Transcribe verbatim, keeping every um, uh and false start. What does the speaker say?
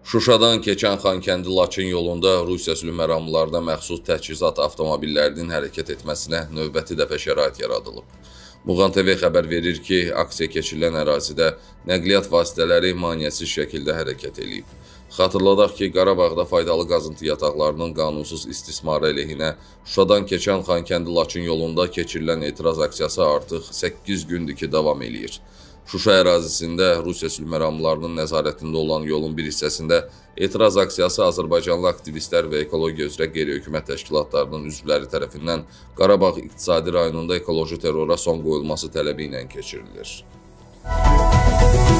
Şuşadan keçən Xankəndi-Laçın yolunda Rusiya sülh məramlarına məxsus təchizat avtomobillərinin hərəkət etməsinə növbəti dəfə şərait yaradılıb. Muğan T V xəbər verir ki, aksiya keçirilən ərazidə nəqliyyat vasitələri maneəsiz şəkildə hərəkət edib. Xatırladaq ki, Qarabağda faydalı qazıntı yataqlarının qanunsuz istismarı əleyhinə Şuşadan keçən Xankəndi-Laçın yolunda keçirilən etiraz aksiyası artıq səkkiz gündür ki, davam eləyir. Şuşa ərazisində Rusiya sülh məramlarının nəzarətində olan yolun bir hissəsində etiraz aksiyası Azərbaycanlı aktivistlər və ekologiya üzrə qeyri-hökumət təşkilatlarının üzvləri tərəfindən Qarabağ iqtisadi rayonunda ekoloji terrora son qoyulması tələbi ilə keçirilir.